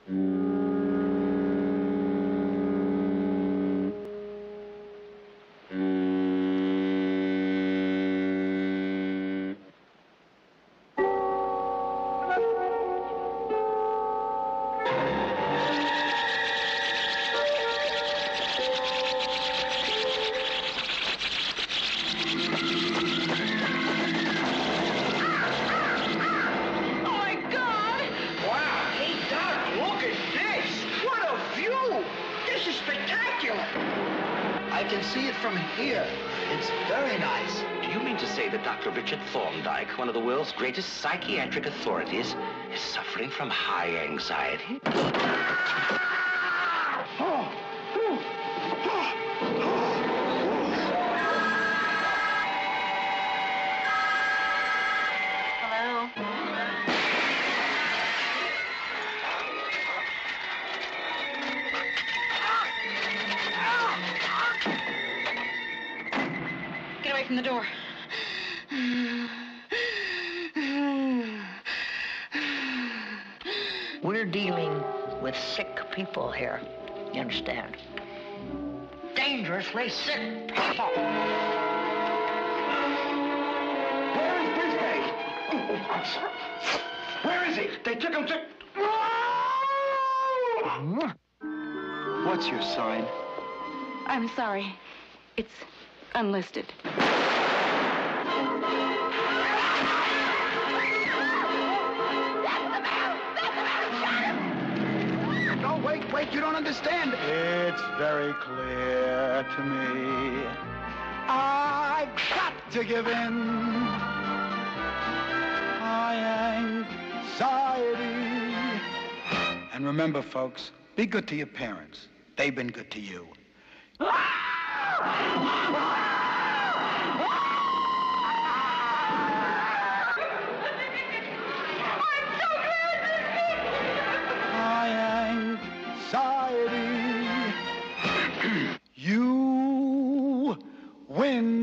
Thorndyke, one of the world's greatest psychiatric authorities, is suffering from high anxiety. Hello? Get away from the door. We're dealing with sick people here, you understand? Dangerously sick people. Where is Brisbane? Oh, I'm sorry. Where is he? They took him to... What's your sign? I'm sorry. It's unlisted. Wait, you don't understand. It's very clear to me. I've got to give in. My anxiety. And remember, folks, be good to your parents. They've been good to you. You win.